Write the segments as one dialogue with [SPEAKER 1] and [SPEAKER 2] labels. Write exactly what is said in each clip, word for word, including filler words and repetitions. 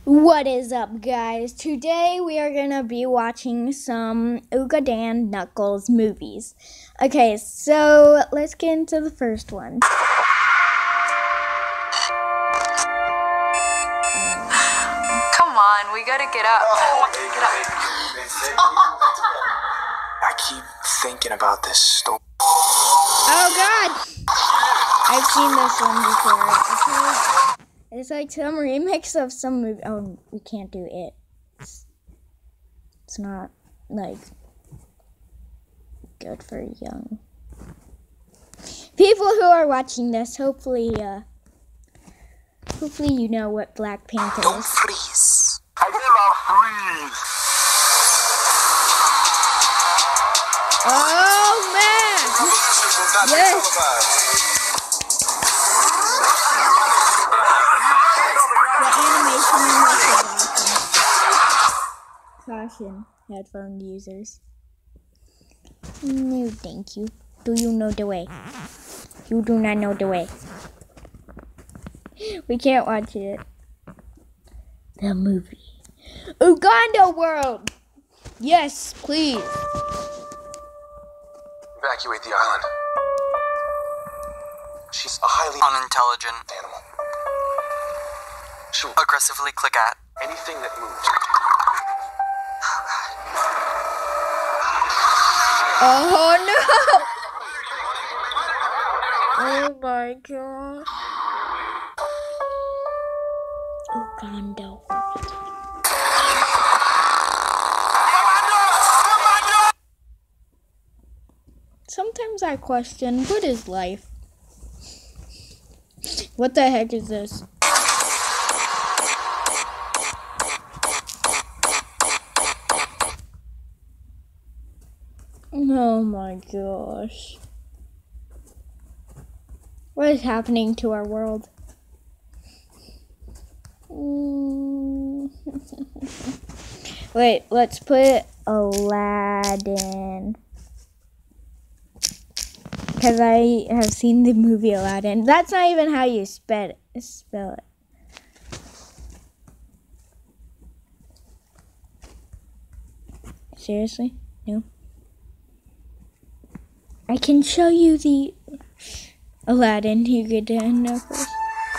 [SPEAKER 1] What is up, guys? Today we are gonna be watching some Ugadan Knuckles movies. Okay, so let's get into the first one.
[SPEAKER 2] Come on, we gotta get up.
[SPEAKER 3] Get up. I keep thinking about this story.
[SPEAKER 1] Oh God! I've seen this one before. Okay. It's like some remix of some movie. Oh, we can't do it. It's, it's not like good for young people who are watching this. Hopefully, uh, hopefully you know what Black Panther
[SPEAKER 3] Don't
[SPEAKER 1] is.
[SPEAKER 3] freeze. I will not freeze.
[SPEAKER 1] Oh man! Yes. Caution, headphone users. No, thank you. Do you know the way? You do not know the way. We can't watch it. The movie. Uganda World! Yes, please.
[SPEAKER 3] Evacuate the island. She's a highly
[SPEAKER 4] unintelligent
[SPEAKER 3] animal. She'll
[SPEAKER 4] aggressively click at
[SPEAKER 3] anything that moves.
[SPEAKER 1] Oh no! Oh my god. Uganda. Sometimes I question, what is life? What the heck is this? Oh my gosh. What is happening to our world? Mm. Wait, let's put Aladdin. Because I have seen the movie Aladdin. That's not even how you spell it. Spell it. Seriously? No? I can show you the Aladdin Ugadan Knuckles.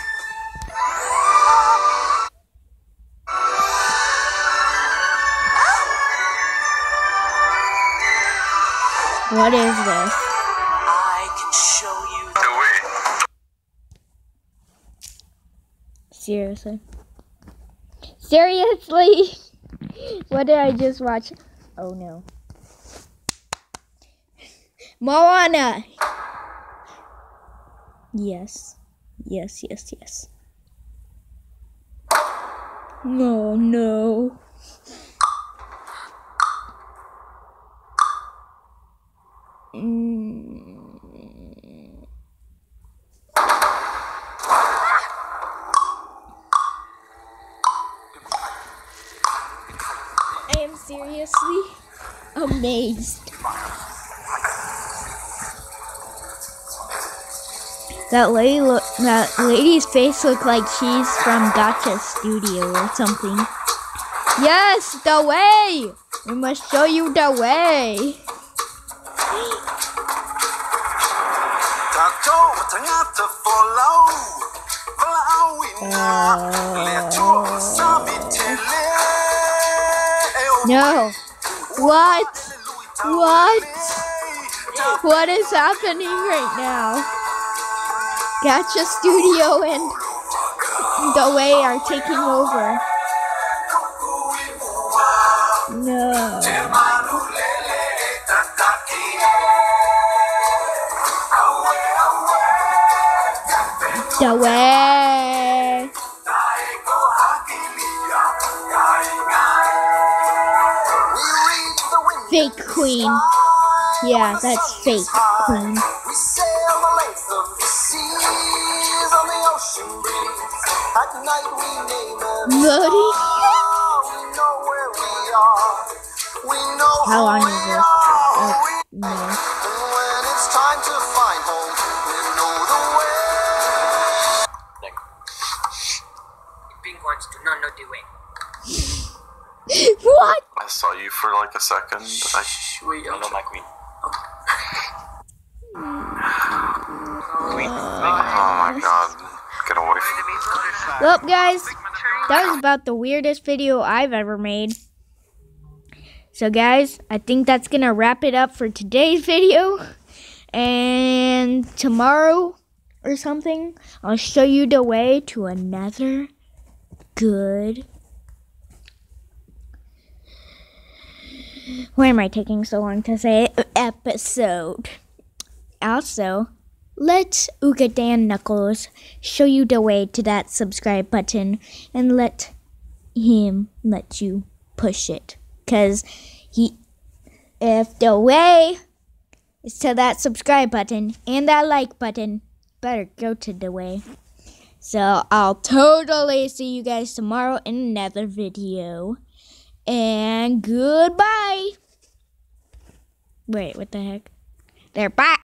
[SPEAKER 1] What is this?
[SPEAKER 4] I can show you
[SPEAKER 3] the way.
[SPEAKER 1] Seriously? Seriously? What did I just watch? Oh no. Moana! Yes. Yes, yes, yes. No, no. Mm. I am seriously amazed. That lady, look, that lady's face looked like she's from Gotcha Studio or something. Yes, the way. We must show you the way. Uh, no. What? What? What is happening right now? Gotcha Studio and The Way are taking over. No. The Way. Fake Queen. Yeah, that's fake Queen.
[SPEAKER 5] We sail the length of the seas on the ocean breeze. At night we name them.
[SPEAKER 1] Bloody.
[SPEAKER 5] We know where we are. We know
[SPEAKER 1] How long
[SPEAKER 5] who
[SPEAKER 1] is
[SPEAKER 5] we
[SPEAKER 1] this?
[SPEAKER 5] are.
[SPEAKER 1] Oh,
[SPEAKER 5] And
[SPEAKER 1] no.
[SPEAKER 5] when it's time to find home, we know the way.
[SPEAKER 4] Penguins do not know the way.
[SPEAKER 1] What?
[SPEAKER 6] I saw you for like a second. I
[SPEAKER 4] Wait, I know my queen. Queen.
[SPEAKER 6] Oh my god. Get away from me.
[SPEAKER 1] Well, guys, that was about the weirdest video I've ever made. So, guys, I think that's going to wrap it up for today's video. And tomorrow or something, I'll show you the way to another good... Why am I taking so long to say it? Episode. Also, let Ooga Dan Knuckles show you the way to that subscribe button and let him let you push it. Because he, if the way is to that subscribe button and that like button, better go to the way. So I'll totally see you guys tomorrow in another video. And goodbye. Wait, what the heck? There, bye.